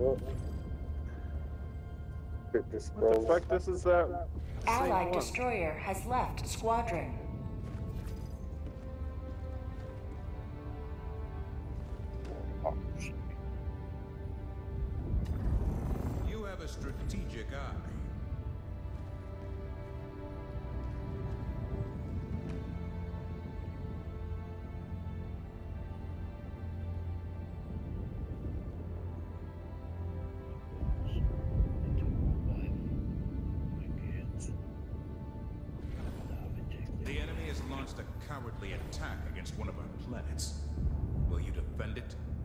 Oh. Get the What the scrolls. fuck? This is that same Allied one. destroyer has left squadron. Oh, shit. You have a strategic eye. The enemy has launched a cowardly attack against one of our planets. Will you defend it